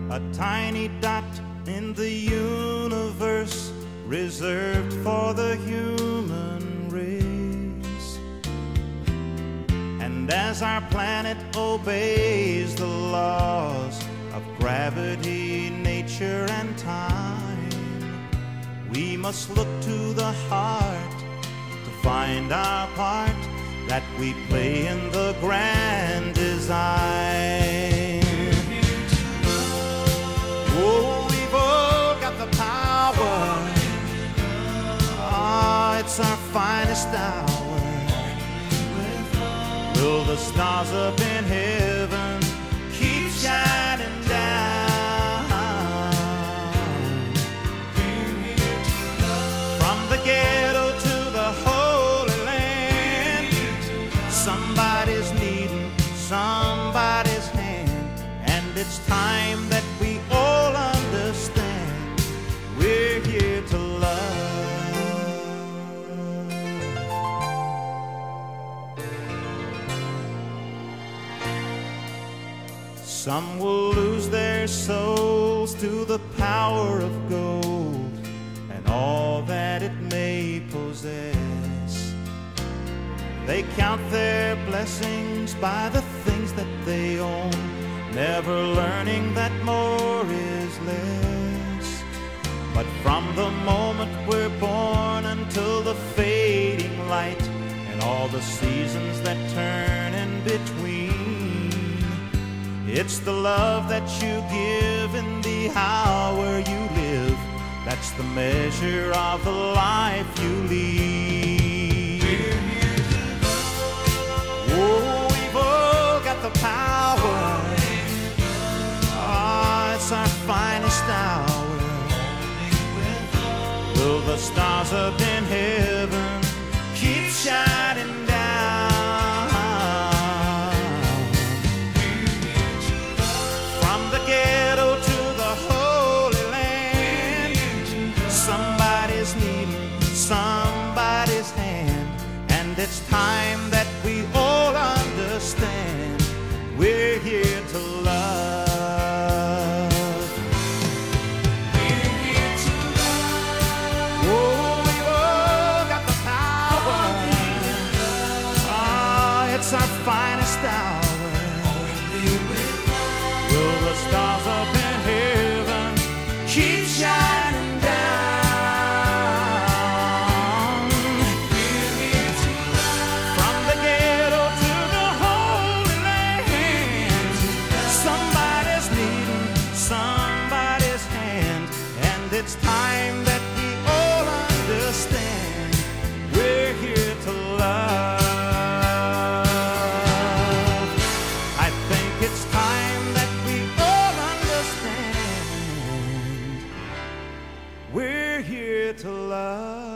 a tiny dot in the universe reserved for the human race. And as our planet obeys the laws of gravity, nature, and time, we must look to the heart to find our part that we play in the grand design. Oh, we've all got the power. Ah, it's our finest hour. Will the stars up in heaven keep shining down? From the ghetto to the Holy Land, somebody's needing somebody's hand, and it's time that we all understand we're here to love. Some will lose their souls to the power of gold and all that it may possess. They count their blessings by the things that they own, never learning that more is less. But from the moment we're born until the fading light and all the seasons that turn in between, it's the love that you give in the hour you live that's the measure of the life you lead. Oh, we've all got the power. Ah, it's our finest hour. Will the stars up in heaven keep shining down? From the ghetto to the Holy Land, somebody's needing somebody's hand, and it's time that we all understand we're here to love. We're here to love. Oh, we've all got the power. Ah, it's our finest hour. Will the stars up in heaven keep shining down? We're here to love. From the ghetto to the Holy Land, somebody's needing somebody's hand, and it's time that we all understand we're here to love. I think it's time that we all understand we're here to love.